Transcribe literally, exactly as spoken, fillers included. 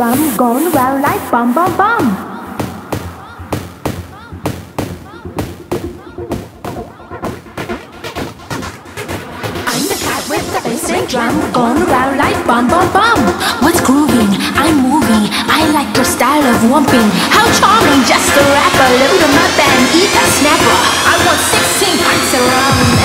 drum, going round like bum bum bum. With the bass and drum, going around like bum bum bum. What's grooving? I'm moving. I like your style of wumping. How charming, just a rapper. Live to my band, eat a snapper. I want sixteen pints around.